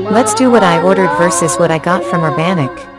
Let's do what I ordered versus what I got from Urbanic.